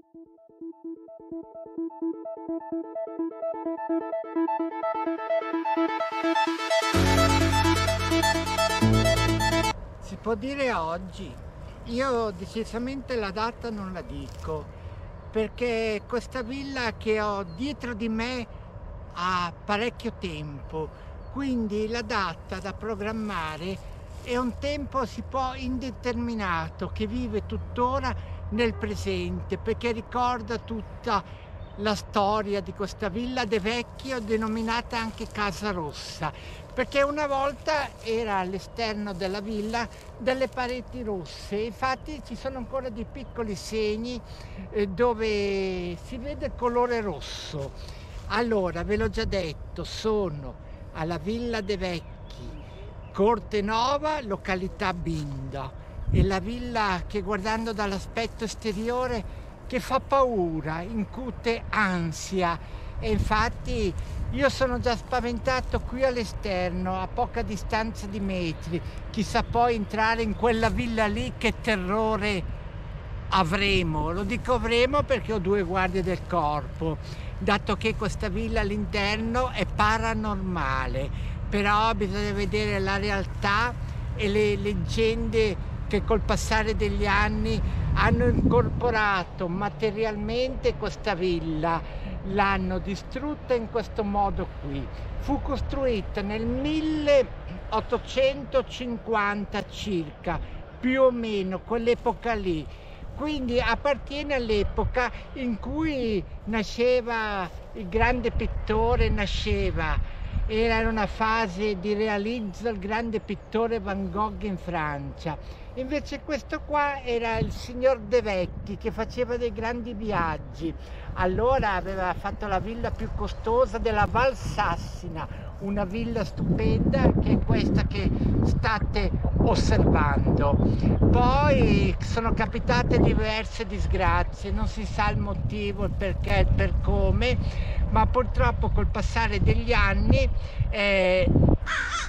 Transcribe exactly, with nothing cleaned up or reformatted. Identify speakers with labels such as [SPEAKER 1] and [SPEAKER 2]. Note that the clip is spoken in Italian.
[SPEAKER 1] Si può dire oggi. Io decisamente la data non la dico, perché questa villa che ho dietro di me ha parecchio tempo, quindi la data da programmare è un tempo, si può, indeterminato, che vive tuttora nel presente, perché ricorda tutta la storia di questa villa De Vecchio, denominata anche Casa Rossa, perché una volta era all'esterno della villa delle pareti rosse. Infatti ci sono ancora dei piccoli segni eh, dove si vede il colore rosso. Allora, ve l'ho già detto, sono alla Villa De Vecchi, Corte Nova, località Binda. È la villa che, guardando dall'aspetto esteriore, che fa paura, incute ansia, e infatti io sono già spaventato qui all'esterno, a poca distanza di metri. Chissà poi entrare in quella villa lì, che terrore avremo. Lo dico avremo perché ho due guardie del corpo, dato che questa villa all'interno è paranormale, però bisogna vedere la realtà e le leggende che col passare degli anni hanno incorporato materialmente questa villa, l'hanno distrutta in questo modo qui. Fu costruita nel milleottocentocinquanta circa, più o meno, quell'epoca lì. Quindi appartiene all'epoca in cui nasceva il grande pittore, nasceva. Era una fase di realizzo il grande pittore Van Gogh in Francia. Invece questo qua era il signor De Vecchi, che faceva dei grandi viaggi. Allora aveva fatto la villa più costosa della Val Sassina, una villa stupenda, che è questa che state osservando. Poi sono capitate diverse disgrazie, non si sa il motivo, il perché, il per come, ma purtroppo col passare degli anni eh,